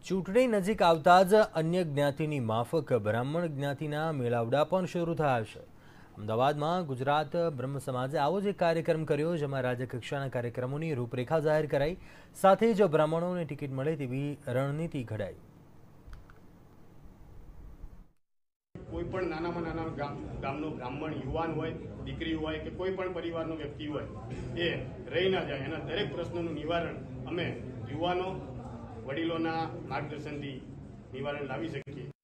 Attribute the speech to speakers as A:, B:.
A: ચૂંટણી નજીક આવતા જ અન્ય જ્ઞાતિની માફક બ્રાહ્મણ જ્ઞાતિના મેળાવડા પણ શરૂ થયા છે। અમદાવાદમાં ગુજરાત બ્રહ્મ સમાજે આવો જ એક કાર્યક્રમ કર્યો, જેમાં રાજ્યકક્ષાના કાર્યક્રમોની રૂપરેખા જાહેર કરાઈ, સાથે જ બ્રાહ્મણોને ટિકિટ મળે તેવી રણનીતિ ઘડાઈ।
B: કોઈ પણ નાનામાં નાના ગામનો બ્રાહ્મણ યુવાન હોય, દીકરી હોય કે કોઈ પણ પરિવારનો વ્યક્તિ હોય, એ રહી ના જાય, એના દરેક પ્રશ્નોનું નિવારણ અમે યુવાનો વડીલોના માર્ગદર્શનથી નિવારણ લાવી શકીએ।